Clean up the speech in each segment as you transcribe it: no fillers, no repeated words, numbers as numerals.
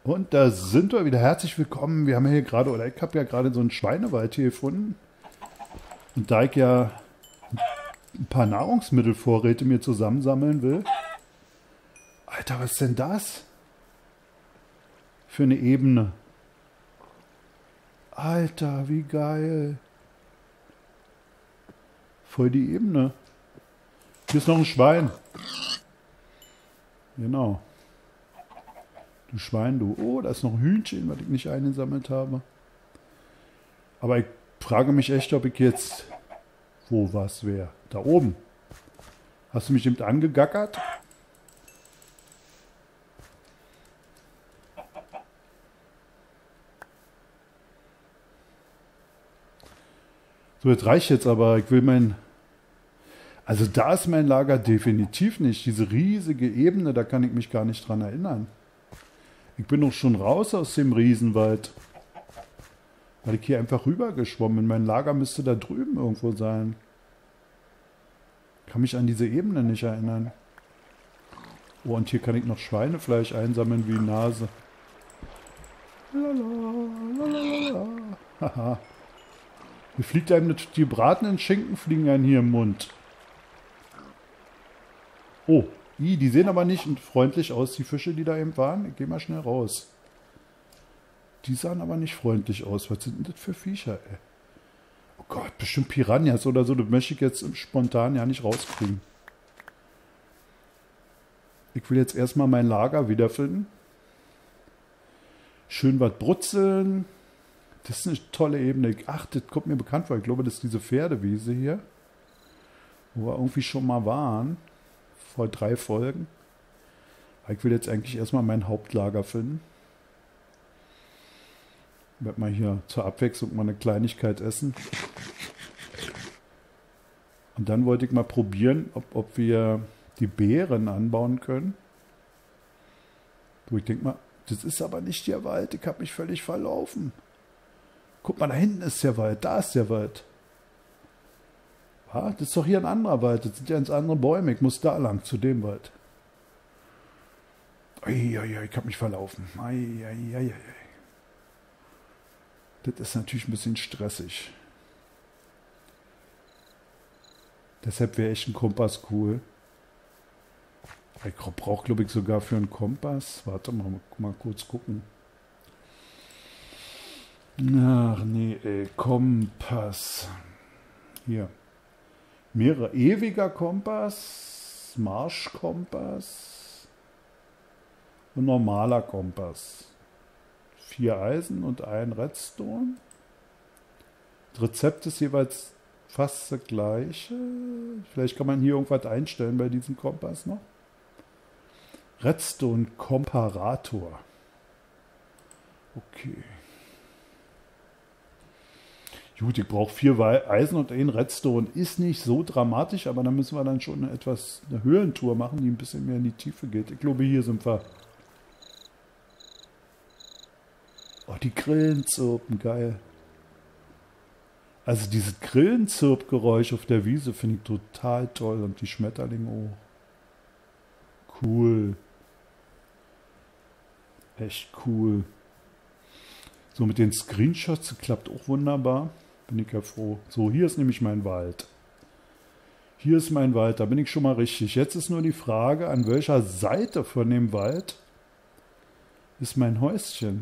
Und da sind wir wieder. Herzlich willkommen. Wir haben hier gerade, oder ich habe ja gerade so einen Schweinewald hier gefunden. Und da ich ja ein paar Nahrungsmittelvorräte mir zusammensammeln will. Alter, was ist denn das? Für eine Ebene. Alter, wie geil. Voll die Ebene. Hier ist noch ein Schwein. Genau. Du Schwein, du. Oh, da ist noch ein Hühnchen, was ich nicht eingesammelt habe. Aber ich frage mich echt, ob ich jetzt... Wo was wäre? Da oben. Hast du mich eben angegackert? So, jetzt reicht jetzt aber. Ich will mein... Also da ist mein Lager definitiv nicht. Diese riesige Ebene, da kann ich mich gar nicht dran erinnern. Ich bin doch schon raus aus dem Riesenwald. Weil ich hier einfach rübergeschwommen bin. Mein Lager müsste da drüben irgendwo sein. Kann mich an diese Ebene nicht erinnern. Oh, und hier kann ich noch Schweinefleisch einsammeln wie Nase. Lalalala. Haha. Hier fliegt einem die gebratenen Schinken fliegen einem hier im Mund. Oh, die sehen aber nicht freundlich aus, die Fische, die da eben waren. Ich gehe mal schnell raus. Die sahen aber nicht freundlich aus. Was sind denn das für Viecher, ey? Oh Gott, bestimmt Piranhas oder so. Das möchte ich jetzt spontan ja nicht rauskriegen. Ich will jetzt erstmal mein Lager wiederfinden. Schön was brutzeln. Das ist eine tolle Ebene. Ach, das kommt mir bekannt vor. Ich glaube, das ist diese Pferdewiese hier. Wo wir irgendwie schon mal waren. Vor 3 Folgen. Aber ich will jetzt eigentlich erstmal mein Hauptlager finden. Ich werde mal hier zur Abwechslung mal eine Kleinigkeit essen. Und dann wollte ich mal probieren, ob wir die Beeren anbauen können. Ich denke mal, das ist aber nicht der Wald. Ich habe mich völlig verlaufen. Guck mal, da hinten ist der Wald. Da ist der Wald. Ja, das ist doch hier ein anderer Wald. Das sind ja ganz andere Bäume. Ich muss da lang, zu dem Wald. Eieiei, ich habe mich verlaufen. Eieiei. Das ist natürlich ein bisschen stressig. Deshalb wäre echt ein Kompass cool. Ich brauche, glaube ich, sogar für einen Kompass. Warte mal kurz gucken. Ach nee, ey, Kompass. Hier. Mehrere ewiger Kompass, Marschkompass und normaler Kompass. 4 Eisen und 1 Redstone. Das Rezept ist jeweils fast das gleiche. Vielleicht kann man hier irgendwas einstellen bei diesem Kompass noch. Redstone Komparator. Okay. Gut, ich brauche 4 Eisen und 1 Redstone. Ist nicht so dramatisch, aber dann müssen wir dann schon eine Höhlentour machen, die ein bisschen mehr in die Tiefe geht. Ich glaube, hier sind wir. Oh, die Grillen zirpen, geil. Also dieses Grillenzirpgeräusch auf der Wiese finde ich total toll. Und die Schmetterlinge auch. Cool. Echt cool. So, mit den Screenshots klappt auch wunderbar. Bin ich ja froh. So, hier ist nämlich mein Wald. Hier ist mein Wald, da bin ich schon mal richtig. Jetzt ist nur die Frage, an welcher Seite von dem Wald ist mein Häuschen?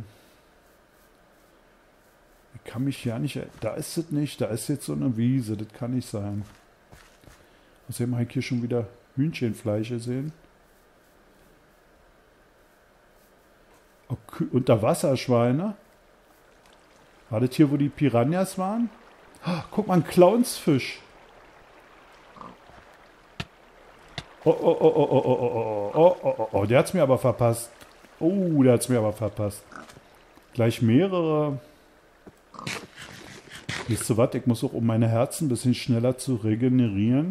Ich kann mich ja nicht... Da ist es nicht, da ist jetzt so eine Wiese, das kann nicht sein. Außerdem habe ich hier schon wieder Hühnchenfleisch gesehen. Okay, Unterwasserschweine. War das hier, wo die Piranhas waren? Oh, guck mal, ein Clownsfisch. Oh, der hat's mir aber verpasst. Oh, der hat's mir aber verpasst. Gleich mehrere. Wisst ihr was? Ich muss auch, um meine Herzen ein bisschen schneller zu regenerieren,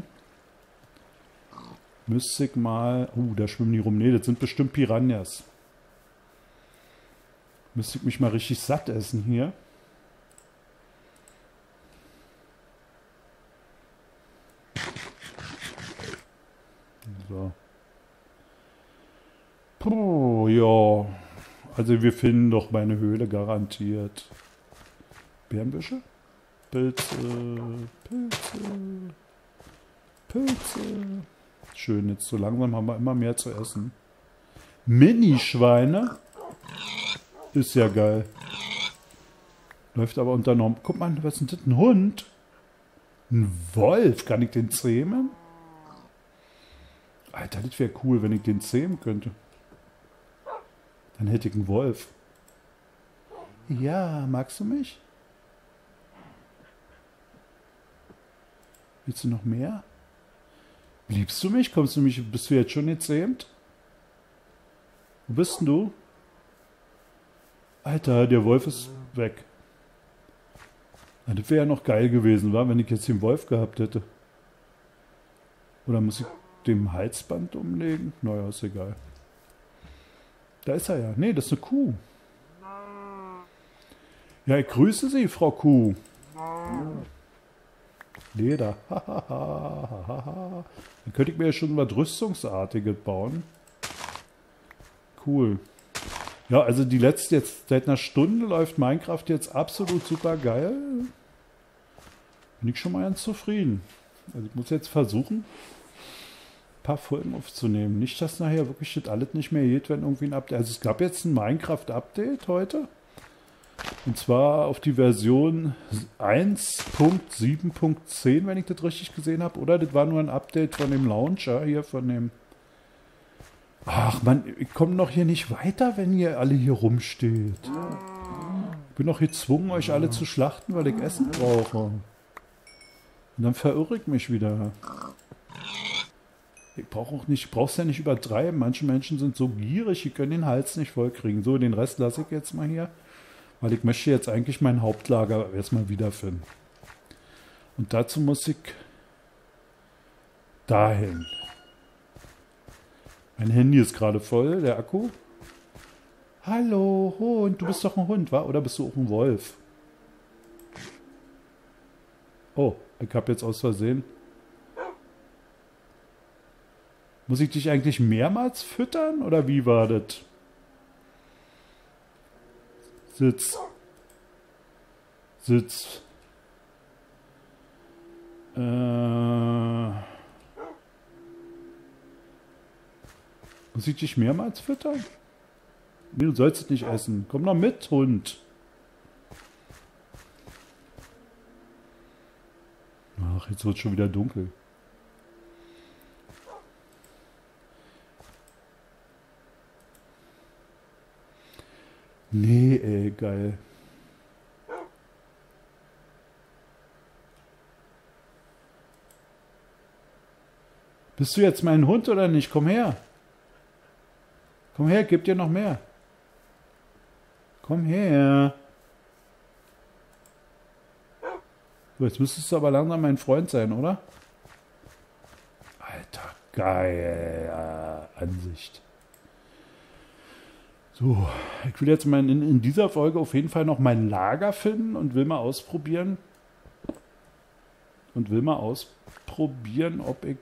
müsste ich mal... da schwimmen die rum. Nee, das sind bestimmt Piranhas. Müsste ich mich mal richtig satt essen hier. So. Puh, ja. Also wir finden doch meine Höhle garantiert. Bärenbüsche? Pilze, Pilze, Pilze. Schön, jetzt so langsam haben wir immer mehr zu essen. Mini-Schweine? Ist ja geil. Läuft aber unter Norm. Guck mal, was ist denn das? Ein Hund? Ein Wolf? Kann ich den zähmen? Alter, das wäre cool, wenn ich den zähmen könnte. Dann hätte ich einen Wolf. Ja, magst du mich? Willst du noch mehr? Liebst du mich? Kommst du mich? Bist du jetzt schon gezähmt? Wo bist denn du? Alter, der Wolf ist weg. Na, das wäre ja noch geil gewesen, wa? Wenn ich jetzt den Wolf gehabt hätte. Oder muss ich dem Halsband umlegen? Naja, ist egal. Da ist er ja. Nee, das ist eine Kuh. Ja, ich grüße Sie, Frau Kuh. Leder. Dann könnte ich mir ja schon was Rüstungsartiges bauen. Cool. Ja, also die letzte jetzt, seit einer Stunde läuft Minecraft jetzt absolut super geil. Bin ich schon mal ganz zufrieden. Also ich muss jetzt versuchen, ein paar Folgen aufzunehmen. Nicht, dass nachher wirklich das alles nicht mehr geht, wenn irgendwie ein Update... Also es gab jetzt ein Minecraft-Update heute. Und zwar auf die Version 1.7.10, wenn ich das richtig gesehen habe. Oder das war nur ein Update von dem Launcher hier, von dem... Ach man, ich komme doch hier nicht weiter, wenn ihr alle hier rumsteht. Ich bin doch gezwungen, euch alle zu schlachten, weil ich Essen brauche. Und dann verirre ich mich wieder. Ich brauche auch nicht, ich brauche es ja nicht übertreiben. Manche Menschen sind so gierig, die können den Hals nicht voll kriegen. So, den Rest lasse ich jetzt mal hier. Weil ich möchte jetzt eigentlich mein Hauptlager erstmal wiederfinden. Und dazu muss ich dahin. Mein Handy ist gerade voll, der Akku. Hallo, Hund. Du bist doch ein Hund, wa? Oder bist du auch ein Wolf? Oh, ich habe jetzt aus Versehen. Muss ich dich eigentlich mehrmals füttern? Oder wie war das? Sitz. Sitz. Muss ich dich mehrmals füttern? Nee, du sollst es nicht essen. Komm doch mit, Hund. Ach, jetzt wird es schon wieder dunkel. Nee, ey, geil. Bist du jetzt mein Hund oder nicht? Komm her. Komm her, gib dir noch mehr. Komm her. So, jetzt müsstest du aber langsam mein Freund sein, oder? Alter, geile Ansicht. So, ich will jetzt mal in dieser Folge auf jeden Fall noch mein Lager finden und will mal ausprobieren. Ob ich,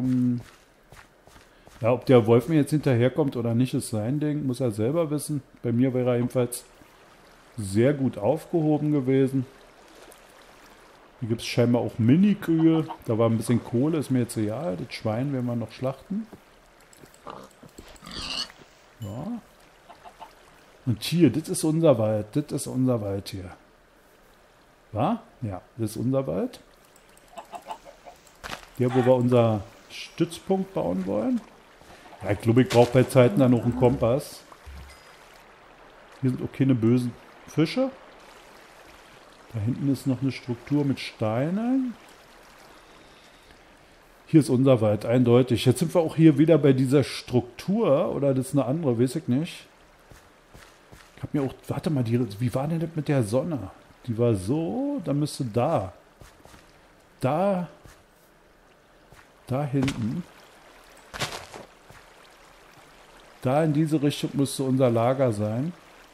ja, ob der Wolf mir jetzt hinterherkommt oder nicht, ist sein Ding, muss er selber wissen. Bei mir wäre er jedenfalls sehr gut aufgehoben gewesen. Hier gibt es scheinbar auch Mini-Kühe. Da war ein bisschen Kohle, ist mir jetzt egal. Das Schwein werden wir noch schlachten. Ja. Und hier, das ist unser Wald. Das ist unser Wald hier. War? Ja, das ist unser Wald. Hier, wo wir unser Stützpunkt bauen wollen. Ja, ich glaube, ich brauche bei Zeiten dann noch einen Kompass. Hier sind auch keine bösen Fische. Da hinten ist noch eine Struktur mit Steinen. Hier ist unser Wald, eindeutig. Jetzt sind wir auch hier wieder bei dieser Struktur. Oder das ist eine andere, weiß ich nicht. Ich habe mir auch... Warte mal, wie war denn das mit der Sonne? Die war so, dann müsste da. Da hinten. Da in diese Richtung müsste unser Lager sein.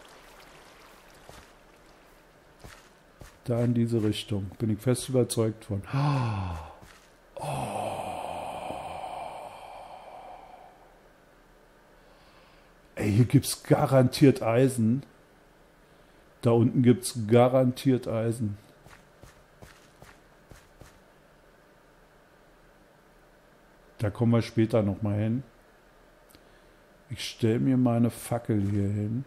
Da in diese Richtung. Bin ich fest überzeugt von. Oh. Ey, hier gibt es garantiert Eisen. Da unten gibt es garantiert Eisen. Da kommen wir später nochmal hin. Ich stelle mir mal eine Fackel hier hin.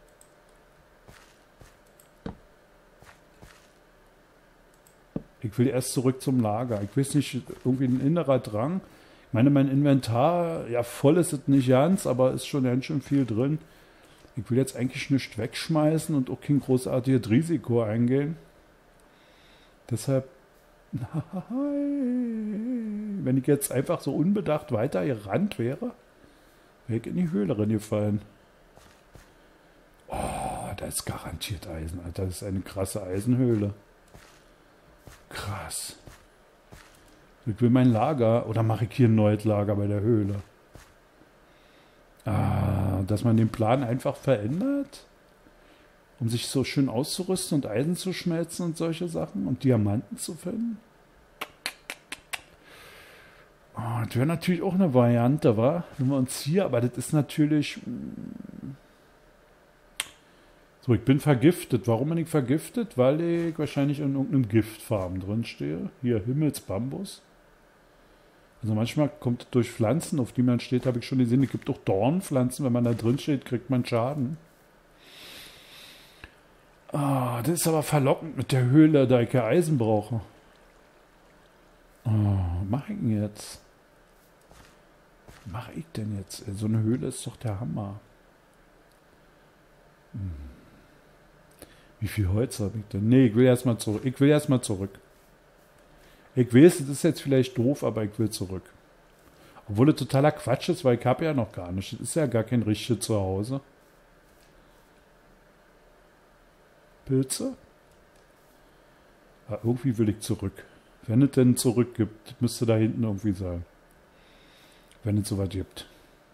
Ich will erst zurück zum Lager. Ich weiß nicht, irgendwie ein innerer Drang. Ich meine, mein Inventar, ja, voll ist es nicht ganz, aber ist schon ganz schön viel drin. Ich will jetzt eigentlich nichts wegschmeißen und auch kein großartiges Risiko eingehen. Deshalb, nein, wenn ich jetzt einfach so unbedacht weiter gerannt wäre, wäre ich in die Höhle reingefallen. Oh, da ist garantiert Eisen, Alter. Das ist eine krasse Eisenhöhle. Krass. Ich will mein Lager, oder mache ich hier ein neues Lager bei der Höhle? Dass man den Plan einfach verändert, um sich so schön auszurüsten und Eisen zu schmelzen und solche Sachen und Diamanten zu finden. Das wäre natürlich auch eine Variante, wa? Wenn wir uns hier, aber das ist natürlich... So, ich bin vergiftet. Warum bin ich vergiftet? Weil ich wahrscheinlich in irgendeinem Giftfarm drin stehe. Hier, Himmelsbambus. Also manchmal kommt es durch Pflanzen, auf die man steht, habe ich schon gesehen. Es gibt auch Dornpflanzen, wenn man da drin steht, kriegt man Schaden. Das ist aber verlockend mit der Höhle, da ich ja Eisen brauche. Was mache ich denn jetzt? Was mache ich denn jetzt? So eine Höhle ist doch der Hammer. Wie viel Holz habe ich denn? Nee, ich will erstmal zurück. Ich weiß, das ist jetzt vielleicht doof, aber ich will zurück. Obwohl das totaler Quatsch ist, weil ich habe ja noch gar nicht. Das ist ja gar kein richtiges Zuhause. Pilze? Irgendwie will ich zurück. Wenn es denn zurück gibt, müsste da hinten irgendwie sein. Wenn es sowas gibt.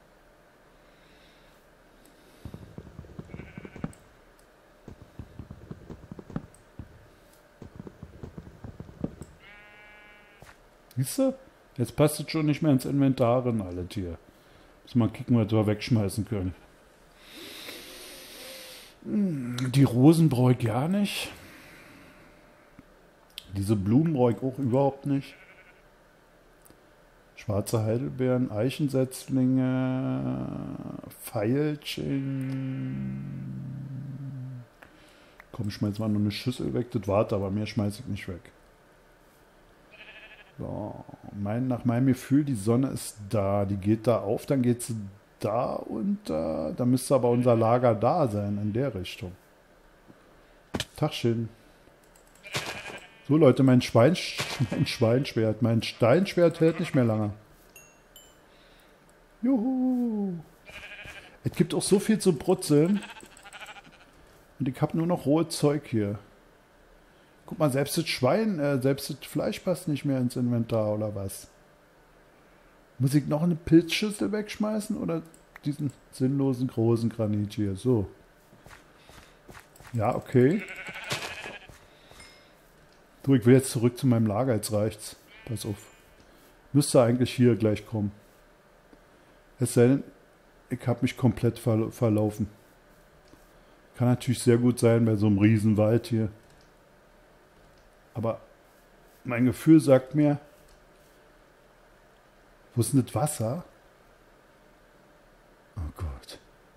Siehst du? Jetzt passt es schon nicht mehr ins Inventar und alles hier. Muss mal kicken, was wir wegschmeißen können. Die Rosen brauche ich gar nicht. Diese Blumen brauche ich auch überhaupt nicht. Schwarze Heidelbeeren, Eichensetzlinge, Veilchen. Komm, schmeiß mal nur eine Schüssel weg. Das warte, aber mehr schmeiße ich nicht weg. So, nach meinem Gefühl, die Sonne ist da. Die geht da auf, dann geht sie da unter. Da müsste aber unser Lager da sein, in der Richtung. Tagchen. So Leute, mein Steinschwert hält nicht mehr lange. Juhu. Es gibt auch so viel zu brutzeln. Und ich habe nur noch rohes Zeug hier. Guck mal, selbst das Fleisch passt nicht mehr ins Inventar, oder was? Muss ich noch eine Pilzschüssel wegschmeißen oder diesen sinnlosen großen Granit hier? So. Ja, okay. Du, ich will jetzt zurück zu meinem Lager, jetzt reicht's. Pass auf. Müsste eigentlich hier gleich kommen. Es sei denn, ich habe mich komplett verlaufen. Kann natürlich sehr gut sein bei so einem Riesenwald hier. Aber mein Gefühl sagt mir, wo ist denn das Wasser? Oh Gott.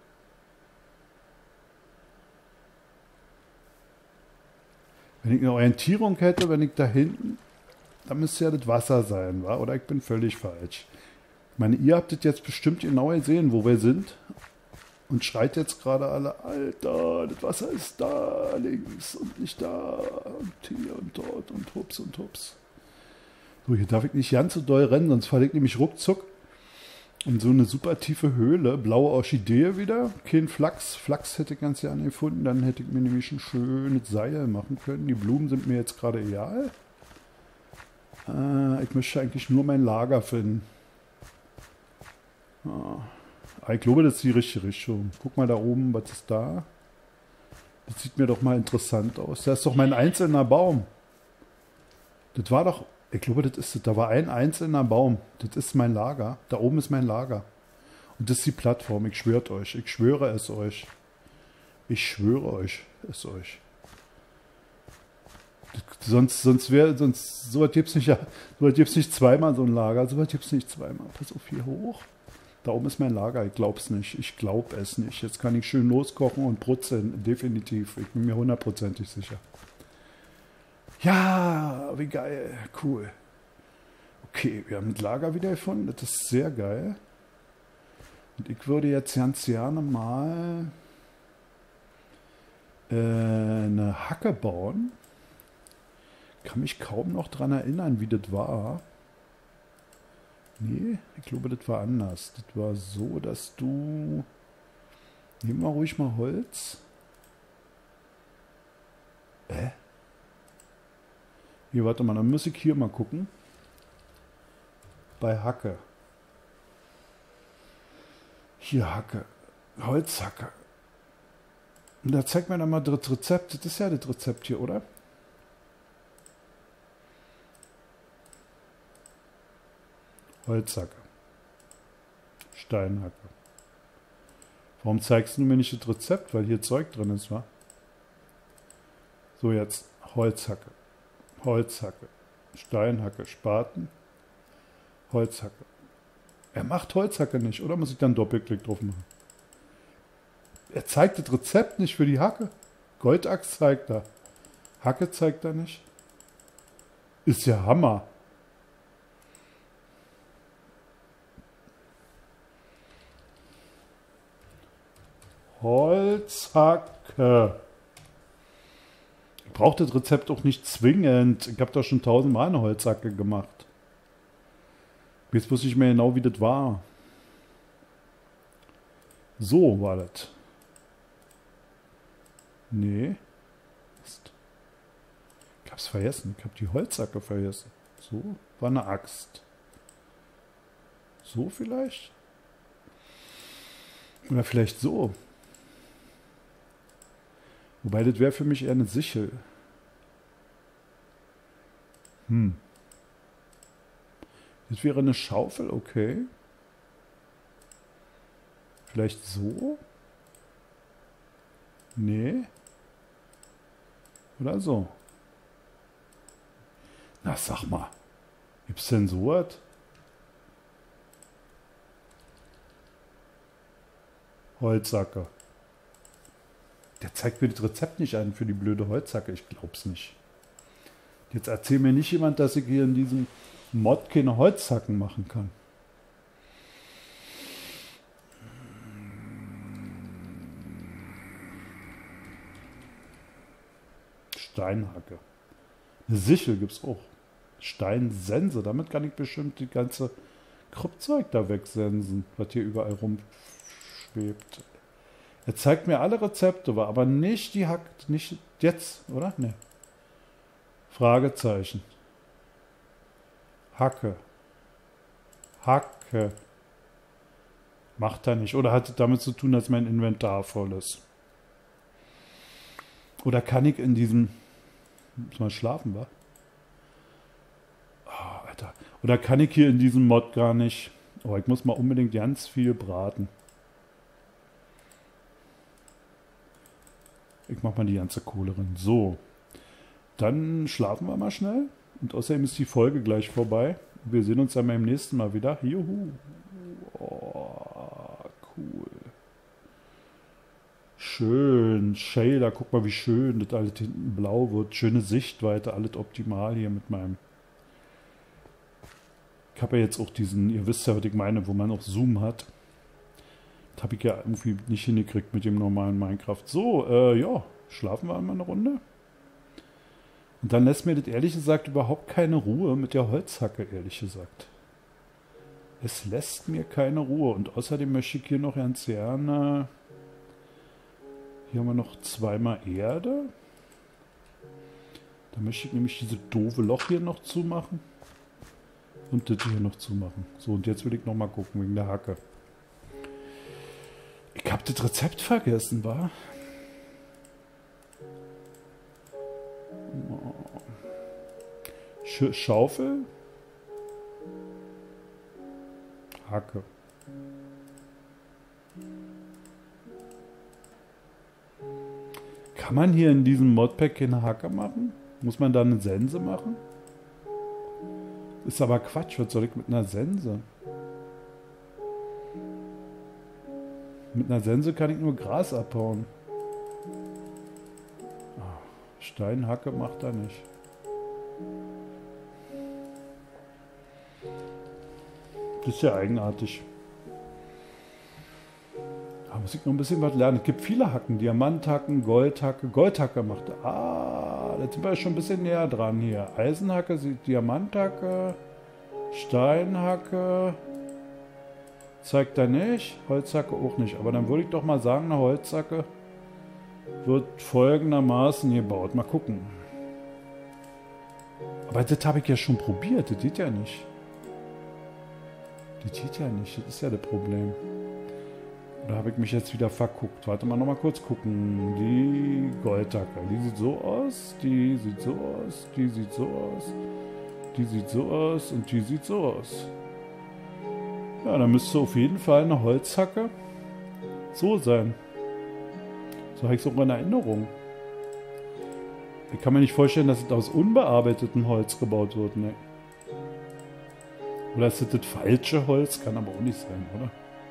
Wenn ich eine Orientierung hätte, wenn ich da hinten, dann müsste ja das Wasser sein, wa? Oder ich bin völlig falsch. Ich meine, ihr habt das jetzt bestimmt genau gesehen, wo wir sind. Und schreit jetzt gerade alle, Alter, das Wasser ist da links und nicht da und hier und dort und hups und hups. So, hier darf ich nicht ganz so doll rennen, sonst falle ich nämlich ruckzuck in so eine super tiefe Höhle. Blaue Orchidee wieder, kein Flachs. Flachs hätte ich ganz gerne gefunden, dann hätte ich mir nämlich ein schönes Seil machen können. Die Blumen sind mir jetzt gerade egal. Ich möchte eigentlich nur mein Lager finden. Ich glaube, das ist die richtige Richtung. Guck mal da oben, was ist da? Das sieht mir doch mal interessant aus. Da ist doch mein einzelner Baum. Das war doch, ich glaube, das ist es. Da war ein einzelner Baum. Das ist mein Lager. Da oben ist mein Lager. Und das ist die Plattform, ich schwöre euch. Ich schwöre es euch. Ich schwöre euch es euch. Sonst so was gibt's nicht, ja, so was gibt's nicht zweimal so ein Lager, so was gibt's nicht zweimal. Pass auf, hier hoch. Da oben ist mein Lager, ich glaub's nicht. Ich glaub es nicht. Jetzt kann ich schön loskochen und brutzeln, definitiv. Ich bin mir hundertprozentig sicher. Ja, wie geil, cool. Okay, wir haben das Lager wieder gefunden, das ist sehr geil. Und ich würde jetzt ganz gerne mal eine Hacke bauen. Kann mich kaum noch dran erinnern, wie das war. Nee, ich glaube, das war anders. Das war so, dass du... Nehmen wir ruhig mal Holz. Hier, warte mal, dann muss ich hier mal gucken. Bei Hacke. Hier Hacke. Holzhacke. Und da zeigt mir dann mal das Rezept. Das ist ja das Rezept hier, oder? Holzhacke. Steinhacke. Warum zeigst du mir nicht das Rezept? Weil hier Zeug drin ist, wa? So, jetzt Holzhacke. Holzhacke. Steinhacke. Spaten. Holzhacke. Er macht Holzhacke nicht, oder muss ich dann Doppelklick drauf machen? Er zeigt das Rezept nicht für die Hacke. Goldachs zeigt er. Hacke zeigt er nicht. Ist ja Hammer. Holzhacke. Ich brauche das Rezept auch nicht zwingend. Ich habe doch schon 1000-mal eine Holzhacke gemacht. Jetzt wusste ich mir genau, wie das war. So war das. Nee. Mist. Ich hab's vergessen. Ich hab die Holzhacke vergessen. So war eine Axt. So vielleicht? Oder vielleicht so. Wobei, das wäre für mich eher eine Sichel. Das wäre eine Schaufel, okay. Vielleicht so? Nee. Oder so. Na, sag mal. Gibt's denn so was? Holzhacke. Der zeigt mir das Rezept nicht an für die blöde Holzhacke. Ich glaub's nicht. Jetzt erzähl mir nicht jemand, dass ich hier in diesem Mod keine Holzhacken machen kann. Steinhacke. Eine Sichel gibt's auch. Steinsense. Damit kann ich bestimmt die ganze Kruppzeug da wegsensen, was hier überall rumschwebt. Er zeigt mir alle Rezepte, aber nicht die Hacke. Nicht jetzt, oder? Ne. Fragezeichen. Hacke. Hacke. Macht er nicht. Oder hat es damit zu tun, dass mein Inventar voll ist? Oder kann ich in diesem... Muss mal schlafen, wa? Oh, Alter. Oder kann ich hier in diesem Mod gar nicht... Oh, ich muss mal unbedingt ganz viel braten. Ich mach mal die ganze Kohle rein. So. Dann schlafen wir mal schnell. Und außerdem ist die Folge gleich vorbei. Wir sehen uns dann beim nächsten Mal wieder. Juhu. Oh, cool. Schön. Shader, guck mal, wie schön das alles hinten blau wird. Schöne Sichtweite, alles optimal hier mit meinem... Ich habe ja jetzt auch diesen, ihr wisst ja, was ich meine, wo man auch Zoom hat. Das habe ich ja irgendwie nicht hingekriegt mit dem normalen Minecraft. So, ja, schlafen wir einmal eine Runde. Und dann lässt mir das ehrlich gesagt überhaupt keine Ruhe mit der Holzhacke, ehrlich gesagt. Es lässt mir keine Ruhe. Und außerdem möchte ich hier noch ganz gerne... Hier haben wir noch zweimal Erde. Da möchte ich nämlich diese doofe Loch hier noch zumachen. Und das hier noch zumachen. So, und jetzt will ich noch mal gucken wegen der Hacke. Ich habe das Rezept vergessen, wa? Schaufel. Hacke. Kann man hier in diesem Modpack keine Hacke machen? Muss man da eine Sense machen? Ist aber Quatsch, was soll ich mit einer Sense? Mit einer Sense kann ich nur Gras abhauen. Steinhacke macht er nicht. Das ist ja eigenartig. Da muss ich noch ein bisschen was lernen. Es gibt viele Hacken. Diamanthacken, Goldhacke. Goldhacke macht er. Ah, da sind wir schon ein bisschen näher dran hier. Eisenhacke, Diamanthacke, Steinhacke. Zeigt er nicht. Holzhacke auch nicht. Aber dann würde ich doch mal sagen, eine Holzhacke wird folgendermaßen gebaut. Mal gucken. Aber das habe ich ja schon probiert. Das geht ja nicht. Das geht ja nicht. Das ist ja das Problem. Oder habe ich mich jetzt wieder verguckt? Warte mal, nochmal kurz gucken. Die Goldhacke. Die sieht so aus. Die sieht so aus. Die sieht so aus. Die sieht so aus. Und die sieht so aus. Ja, dann müsste auf jeden Fall eine Holzhacke so sein. So habe ich es auch in Erinnerung. Ich kann mir nicht vorstellen, dass es aus unbearbeitetem Holz gebaut wird. Ne? Oder ist das falsche Holz? Kann aber auch nicht sein, oder?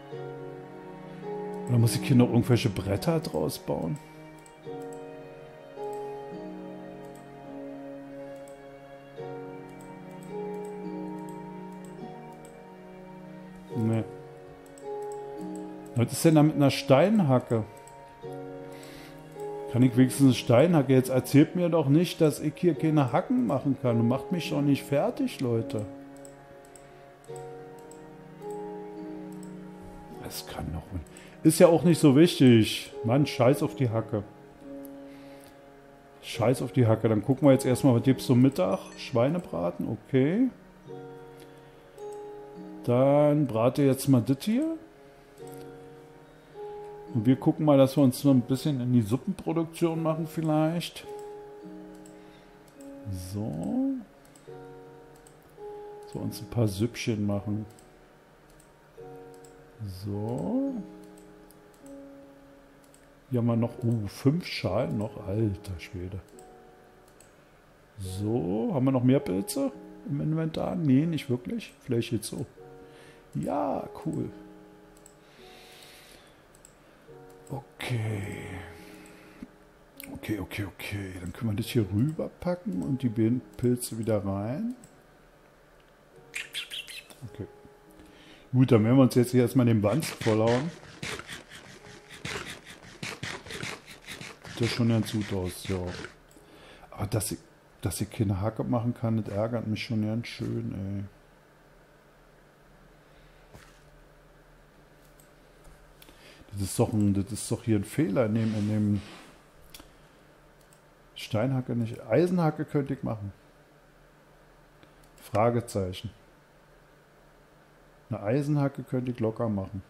Oder muss ich hier noch irgendwelche Bretter draus bauen? Ne. Was ist denn da mit einer Steinhacke? Kann ich wenigstens eine Steinhacke? Jetzt erzählt mir doch nicht, dass ich hier keine Hacken machen kann. Und macht mich doch nicht fertig, Leute. Es kann doch... Ist ja auch nicht so wichtig. Mann, scheiß auf die Hacke. Scheiß auf die Hacke. Dann gucken wir jetzt erstmal, was gibt's zum Mittag? Schweinebraten, okay. Dann brate jetzt mal das hier. Und wir gucken mal, dass wir uns noch ein bisschen in die Suppenproduktion machen vielleicht. So. So, uns ein paar Süppchen machen. So. Hier haben wir noch 5 Schalen noch. Alter Schwede. So, haben wir noch mehr Pilze im Inventar? Nee, nicht wirklich. Vielleicht jetzt so. Ja, cool. Okay. Okay. Dann können wir das hier rüber packen und die Pilze wieder rein. Okay. Gut, dann werden wir uns jetzt hier erstmal den Wanst vollhauen. Sieht ja schon ganz gut aus, ja. Aber dass ich keine Hacke machen kann, das ärgert mich schon ganz schön, ey. Das ist doch hier ein Fehler in dem Steinhacke nicht. Eisenhacke könnte ich machen. Fragezeichen. Eine Eisenhacke könnte ich locker machen.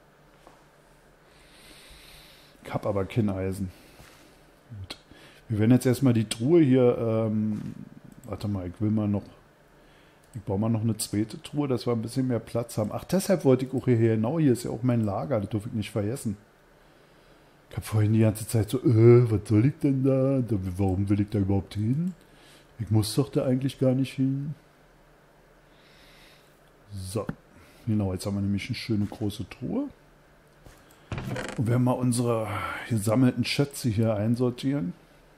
Ich habe aber kein Eisen. Gut. Wir werden jetzt erstmal die Truhe hier, warte mal, ich baue mal noch eine zweite Truhe, dass wir ein bisschen mehr Platz haben. Ach, deshalb wollte ich auch hierher. Genau, hier ist ja auch mein Lager, das darf ich nicht vergessen. Ich habe vorhin die ganze Zeit so, was soll ich denn da? Warum will ich da überhaupt hin? Ich muss doch da eigentlich gar nicht hin. So, genau, jetzt haben wir nämlich eine schöne große Truhe. Und werden mal unsere gesammelten Schätze hier einsortieren.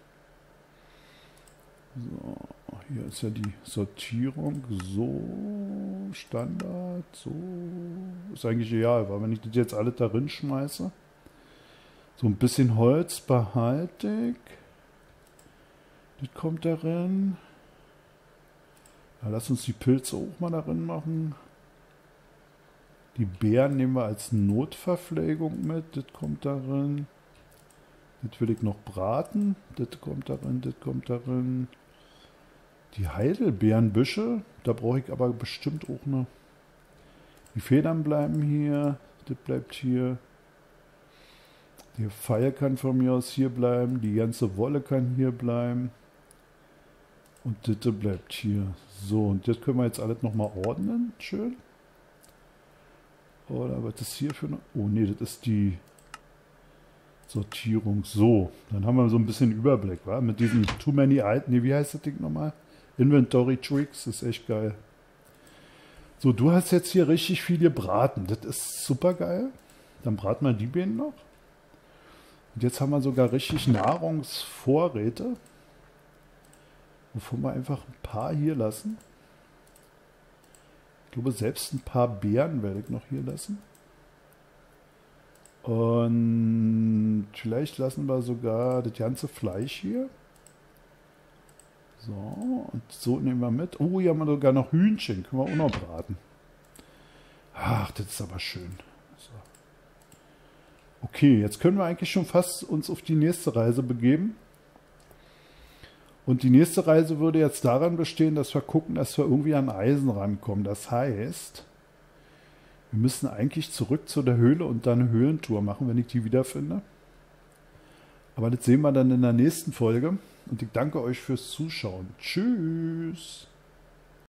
So, hier ist ja die Sortierung. So, Standard, so. Ist eigentlich egal, weil wenn ich das jetzt alle darin schmeiße. So ein bisschen Holz behalte ich. Das kommt darin. Ja, lass uns die Pilze auch mal darin machen. Die Beeren nehmen wir als Notverpflegung mit. Das kommt darin. Das will ich noch braten. Das kommt darin, das kommt darin. Die Heidelbeerenbüsche, da brauche ich aber bestimmt auch noch. Die Federn bleiben hier. Das bleibt hier. Der Pfeil kann von mir aus hier bleiben. Die ganze Wolle kann hier bleiben. Und das bleibt hier. So, und das können wir jetzt alles nochmal ordnen. Schön. Oder was ist hier für eine... Oh nee, das ist Sortierung. So, dann haben wir so ein bisschen Überblick, wa? Mit diesem Too Many Items. Nee, wie heißt das Ding nochmal? Inventory Tricks, ist echt geil. So, du hast jetzt hier richtig viel gebraten. Das ist super geil. Dann braten wir die Bienen noch. Und jetzt haben wir sogar richtig Nahrungsvorräte. Wovon wir einfach ein paar hier lassen. Ich glaube, selbst ein paar Beeren werde ich noch hier lassen. Und vielleicht lassen wir sogar das ganze Fleisch hier. So, und so nehmen wir mit. Oh, hier haben wir sogar noch Hühnchen. Können wir auch noch braten. Ach, das ist aber schön. So. Okay, jetzt können wir eigentlich schon fast uns auf die nächste Reise begeben. Und die nächste Reise würde jetzt daran bestehen, dass wir gucken, dass wir irgendwie an Eisen rankommen. Das heißt, wir müssen eigentlich zurück zu der Höhle und dann eine Höhlentour machen, wenn ich die wiederfinde. Aber das sehen wir dann in der nächsten Folge. Und ich danke euch fürs Zuschauen. Tschüss.